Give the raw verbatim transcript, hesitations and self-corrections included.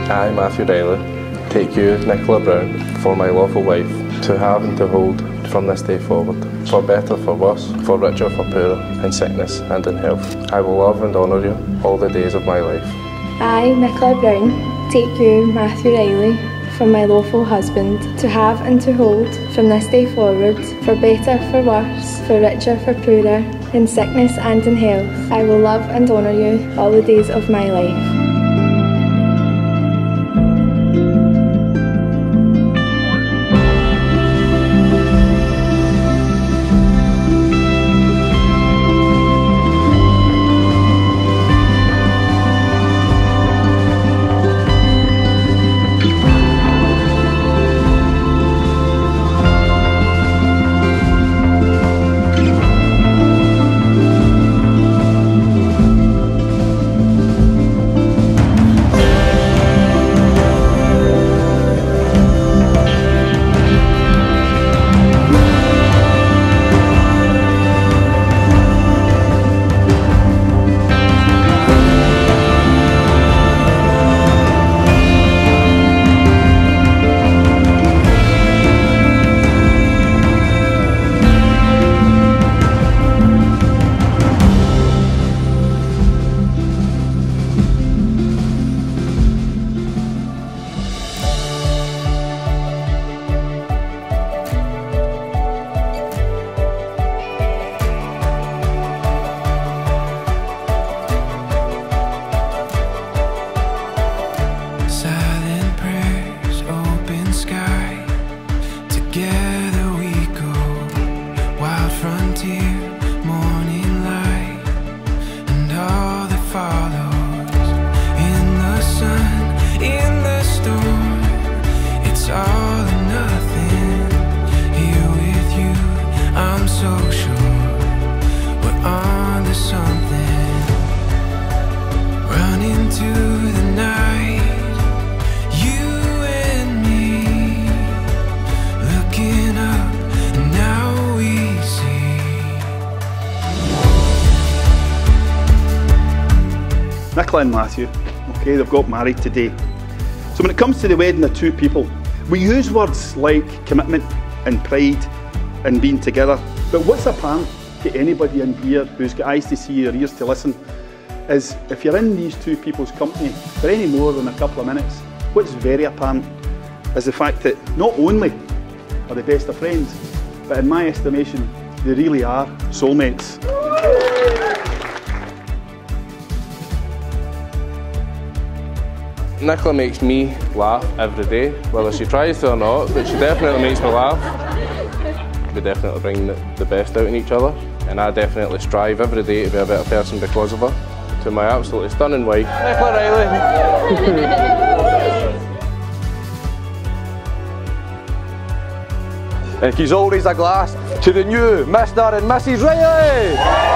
I, Matthew Riley, take you, Nicola Brown, for my lawful wife, to have and to hold from this day forward, for better, for worse, for richer, for poorer, in sickness and in health. I will love and honour you all the days of my life. I, Nicola Brown, take you, Matthew Riley, for my lawful husband, to have and to hold from this day forward, for better, for worse, for richer, for poorer, in sickness and in health. I will love and honour you all the days of my life. Nicola and Matthew, okay, they've got married today. So when it comes to the wedding of two people, we use words like commitment and pride and being together. But what's apparent to anybody in here who's got eyes to see or ears to listen is if you're in these two people's company for any more than a couple of minutes, what's very apparent is the fact that not only are they best of friends, but in my estimation, they really are soulmates. Nicola makes me laugh every day, whether she tries to or not, but she definitely makes me laugh. We definitely bring the, the best out in each other, and I definitely strive every day to be a better person because of her. To my absolutely stunning wife, Nicola Riley. And he's always a glass to the new Mister and Missus Riley!